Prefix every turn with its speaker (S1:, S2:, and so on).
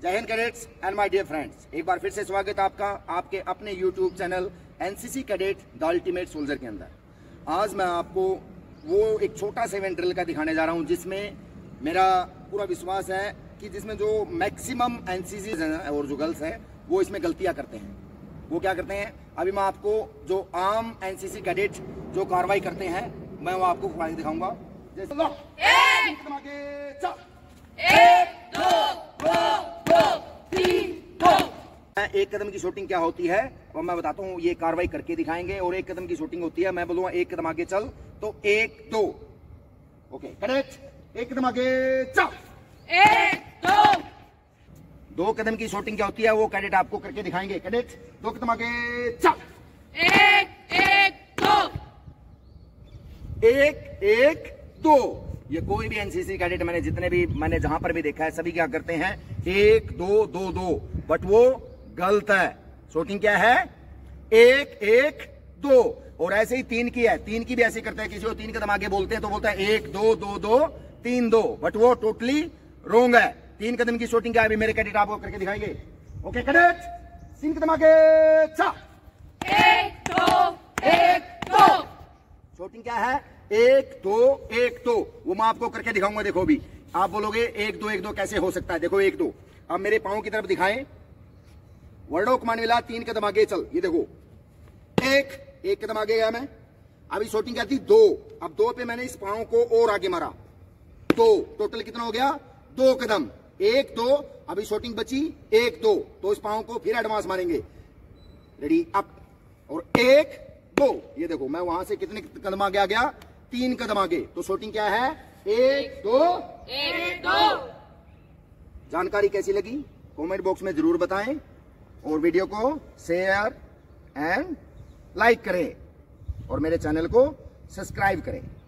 S1: जय Hind cadets and my dear friends, एक बार फिर से स्वागत है आपका आपके अपने YouTube channel NCC cadet the ultimate soldier के अंदर। आज मैं आपको वो एक छोटा सा इवेंट ड्रिल का दिखाने जा रहा हूं जिसमें मेरा पूरा विश्वास है कि जिसमें जो मैक्सिमम एनसीसी और जो गर्ल्स है वो इसमें गलतियां करते हैं। वो क्या करते हैं, अभी मैं आपको जो आम एनसीसी कैडेट जो कार्रवाई करते हैं मैं वो आपको दिखाऊंगा। जैसे एक कदम की शूटिंग क्या होती है वो मैं बताता हूँ, ये कार्रवाई करके दिखाएंगे। और एक कदम की शूटिंग होती है, मैं बोलूंगा एक कदम आगे चल तो 1 2। ओके करेक्ट, एक कदम आगे चल
S2: 1 2।
S1: 2 कदम की शूटिंग क्या होती है वो कैडेट आपको करके दिखाएंगे। कैडेट 2 कदम आगे चल
S2: 1 1 2
S1: 1 1 2। ये कोई भी एनसीसी कैडेट मैंने जहां पर भी देखा है सभी क्या करते हैं 1 2 2 2, बट वो गलत है। शूटिंग क्या है 1 1 2। और ऐसे ही 3 की है, 3 की भी ऐसे करते हैं। किसी को 3 कदम आगे बोलते हैं तो बोलता है 1 2 2 2 3 2, बट वो टोटली रोंग है। 3 कदम की शूटिंग क्या है अभी मेरे कैडेट आपको करके दिखाएंगे। ओके कैडेट 3 कदम आगे चल
S2: 1 2 1 2।
S1: शूटिंग क्या है 1 2 1 2, वो मैं आपको करके दिखाऊंगा। देखो अभी आप बोलोगे 1 2 1 2 कैसे हो सकता है। देखो 1 2, अब मेरे पांव की तरफ दिखाएं, वर्डो कमांड मिला 3 कदम आगे चल। ये देखो 1 कदम आगे गया मैं। अभी शूटिंग क्या थी 2, अब 2 पे मैंने इस पांव को और आगे मारा 2, टोटल कितना हो गया 2 कदम 1 2। अभी शूटिंग बची 1 2, तो इस पांव को फिर एडवांस मारेंगे। रेडी अप और 1 2। ये देखो मैं वहां से कितने कदम आगे आ गया 3 कदम आगे। तो शूटिंग क्या है 1 2
S2: 1 2।
S1: जानकारी कैसी लगी कमेंट बॉक्स में जरूर बताएं और वीडियो को शेयर एंड लाइक करें और मेरे चैनल को सब्सक्राइब करें।